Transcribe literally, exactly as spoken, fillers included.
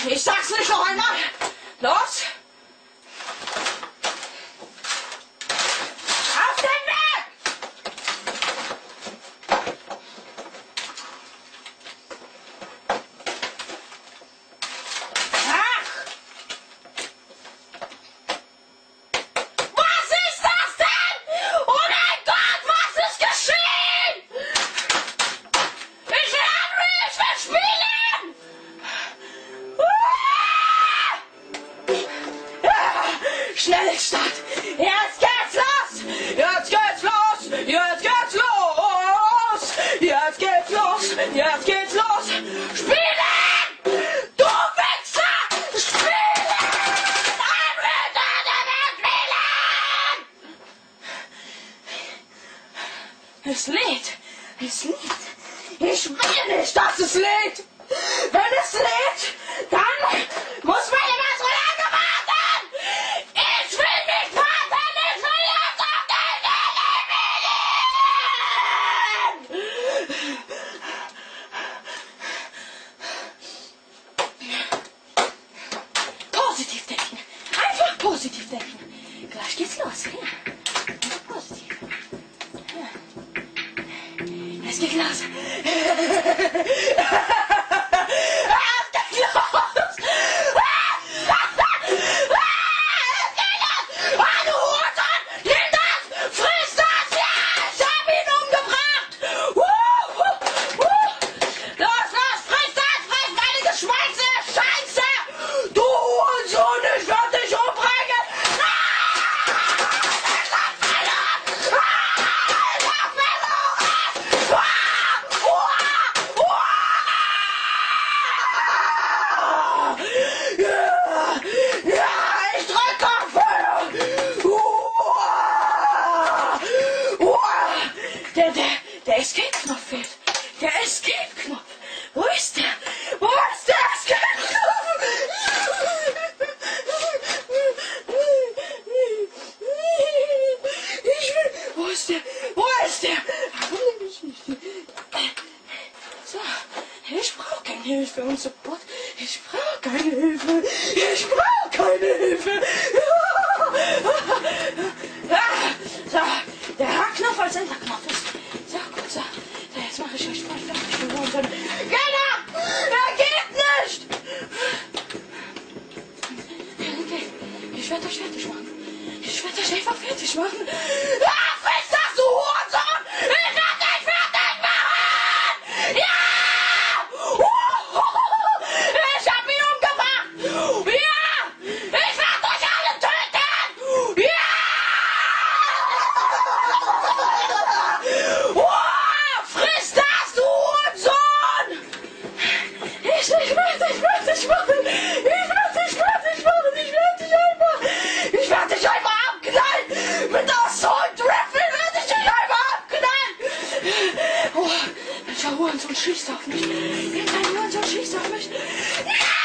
Ich sag's nicht noch einmal. Los! Auf den Weg! Ach! Was ist das denn? Oh mein Gott, was ist geschehen? Ich will Henry, ich will spielen! Schnellstart! Jetzt geht's los! Jetzt geht's los! Jetzt geht's los! Jetzt geht's los! Jetzt geht's los! Spielen! Du Wichser! Spielen! Henry, spielen! Es lädt! Es lädt! Ich will nicht, dass es lädt! Wenn es lädt, dann muss meine Matrolage warten! Ich will nicht warten! Ich will jetzt auf den Positiv denken! Einfach positiv denken! Gleich geht's los! Ja. Positiv! Ja. Es geht los! Der, der, der Escape-Knopf fehlt. Der Escape-Knopf. Wo ist der? Wo ist der Escape-Knopf? Ich will, wo ist der? Wo ist der? So, ich brauche keine Hilfe und Support. Ich brauche keine Hilfe. Ich brauche keine Hilfe. So, der H-Knopf als Enterknopf ist. So, gut, so. So, jetzt mache ich euch mal fertig geworden. Genau! Er geht nicht! Okay, ich werde euch fertig machen. Ich werde euch einfach fertig machen. Ah, friss das, du Hurensohn! Ich werde dich fertig machen! Ja! Ich hab ihn umgebracht! Ja! Ich werde euch alle töten! Ja! Friss das, du Hurensohn! Ich, ich werde dich fertig machen! Ich werde dich fertig machen! Ich werde dich einfach... Ich werde dich einfach abknallen! Mit Assault Rifle werde ich dich einfach abknallen! Oh, welcher Hurensohn schießt auf mich? Irgendein Hurensohn schießt auf mich! Ja!